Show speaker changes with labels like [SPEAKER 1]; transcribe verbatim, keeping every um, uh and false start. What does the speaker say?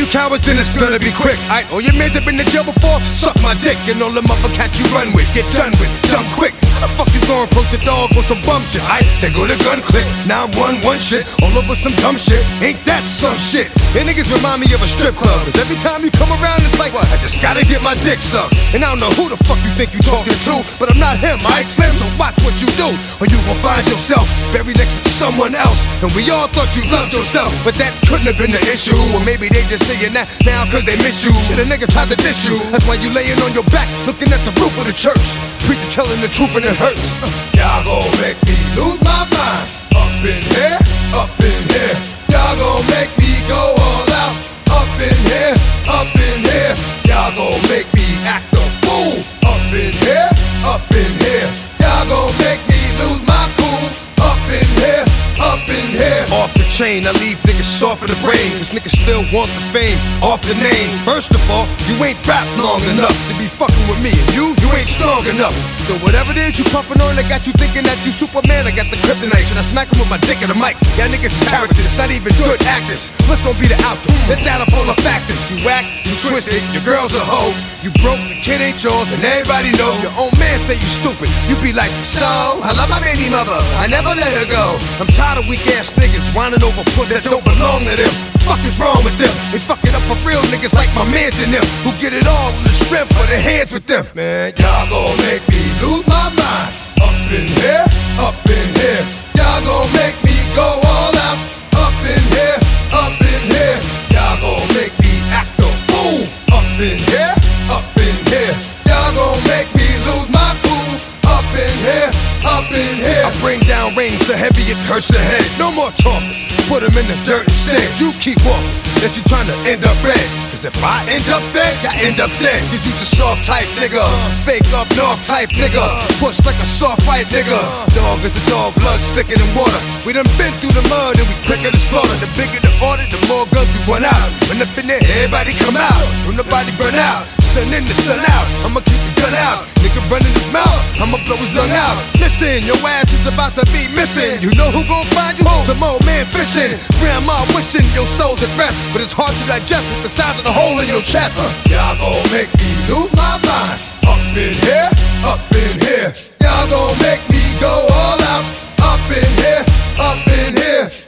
[SPEAKER 1] cowards, then it's gonna be quick. Alright, all your mans have been to jail before, suck my dick. And all the mother cats you run with, get done with, dumb quick. How the fuck you gonna approach the dog with some bum shit? Alright, they go to gun click, now I'm one, one shit, all over some dumb shit. Ain't that some shit? And niggas remind me of a strip club, cause every time you come around it's like, what? I just gotta get my dick sucked. And I don't know who the fuck you think you talking to, but I'm not him, alright Slim, so watch what you do, or you gon' find yourself buried next to someone else. And we all thought you loved yourself, but that couldn't have been the issue. Or maybe they just saying that now cause they miss you. Shit, a nigga tried to diss you, that's why you laying on your back, looking at the roof of the church. Preacher telling the truth and it hurts. Y'all gon' make me lose my mind. Up in here, up in here. Y'all gon' make me go all out. Up in here, up in here. Y'all gon' make me act a fool. Up in here, up in here. Y'all gon' make me lose my cool. Up in here, up in here. Off the chain, I leave niggas soft in the brain. Cause niggas still want the fame, off the name. First of all, you ain't rap long enough to be fucking with me. And you, you ain't strong enough. So whatever it is you puffin' on, I got you thinking that you Superman. I got the kryptonite. Should I smack him with my dick in the mic? Y'all niggas is characters, it's not even good actors. What's gonna be the outcome? Let's add up all the factors. You whack, you twisted, your girl's a hoe. You broke, the kid ain't yours, and everybody know. Your own man say you stupid. You be like, so, I love my baby mother, I never let her go. I'm tired of weak ass niggas whining over foot that don't belong to them. Fuck is wrong with them? They fucking up for real niggas like my mans and them, who get it all on the strength for their hands with them. Man, y'all gon' make me lose my mind. Up in here, up in here. Y'all gon' make me go all out. Up in here, up in here. Y'all gon' make me act a fool. Up in here, up in here. Y'all gon' make me lose my cool. Up in here, up in here. I bring down rain so heavy it hurts the head. No more talking, put them in the dirt instead. You keep walking, unless you trying to end up red. Cause if I end up fed, I end up dead. Cause you just soft type nigga, fake up north type nigga, push like a soft fight nigga. Dog is a dog, blood thicker than water. We done been through the mud and we quicker to slaughter. The bigger the order, the more guns we run out. When up in there, everybody come out. When the body burn out, sun in the sun out. I'ma keep the gun out. Nigga running his mouth, I'ma blow his lung out. Listen, your ass is about to be missing. You know who gon' find you? Some old man fishing. Grandma wishing your soul's at rest, but it's hard to digest with the size of the hole in your chest. uh, Y'all gon' make me lose my mind. Up in here, up in here. Y'all gon' make me go all out. Up in here, up in here.